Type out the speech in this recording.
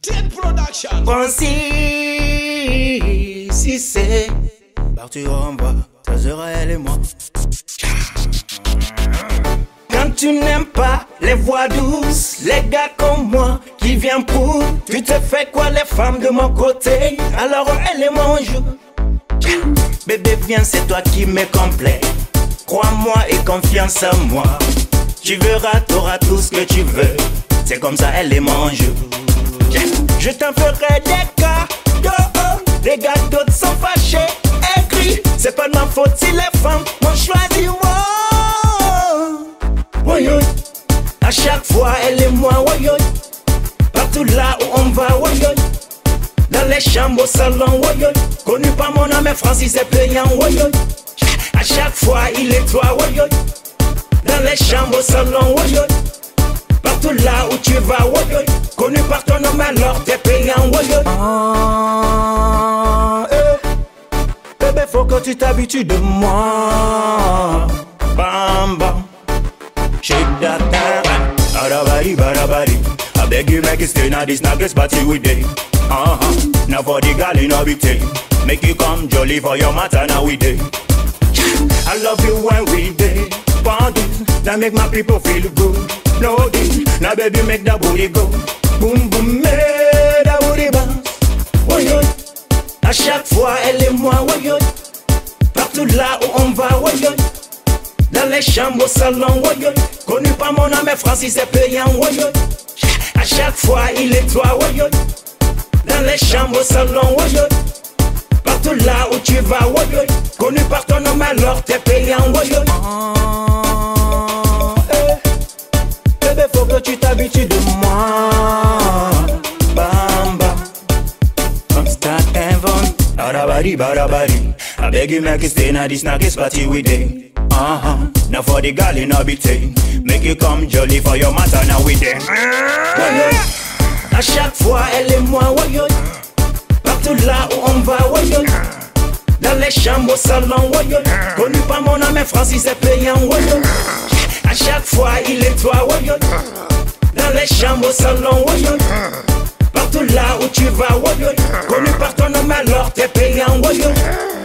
Ted Production. Bon si c'est parti en bas, ça sera elle et moi. Quand tu n'aimes pas les voix douces, les gars comme moi qui viennent pour, tu te fais quoi les femmes de mon côté? Alors elle et moi on joue. Bébé viens, c'est toi qui me complète. Crois-moi et confiance en moi. Tu verras, t'auras tout ce que tu veux. C'est comme ça elle et moi on joue. Je t'en ferai des cadeaux. Les gars d'autres sont fâchés. Écrit, c'est pas de ma faute si les femmes m'ont choisi moi. Woyoy, à chaque fois elle et moi, woyoy. Partout là où on va, woyoy. Dans les chambres, au salon, woyoy. Connu par mon nom, mais Francis est payant, woyoy. À chaque fois il est toi, woyoy. Dans les chambres, au salon, woyoy. Partout là où tu vas, woyoy. Connu par ton nom, alors t'es payant, woyoy. Bébé, faut que tu t'habitues de moi. Bam bam. Shake that time, barabari, barabari. I beg you make it stay now, this nuggets party we day. Now for the girl in a big thing, make you come jolly for your matter now we day. I love you when we day, parties that make my people feel good. No this, now baby make that booty go. Boom boom, make that booty bounce. Woyoy, à chaque fois elle et moi, woyoy. Partout là où on va, woyoy. Dans les chambres, au salon, woyoy. Connu par mon nom, mais Francis est payant, woyoy. À chaque fois, il est toi, woyoy. Dans les chambres, au salon, woyoy. Partout là où tu vas, woyoy. Connu par ton nom, alors t'es payant, woyoy. Bébé, faut que tu t'habitues de moi. Bam, bam. From start and fun. Barabari, barabari. I beg you make it stay now, this nuggets party we day. Now for the girl in a big thing, make you come jolly for your matter now we day. À chaque fois elle et moi, woyoy. Partout là où on va, woyoy. Dans les chambres, au salon, woyoy. Connu par mon nom, mais Francis est payant, woyoy. À chaque fois il est toi, woyoy. Dans les chambres, au salon, woyoy. Partout là où tu vas, woyoy. Connu par ton nom, alors t'es payant, woyoy.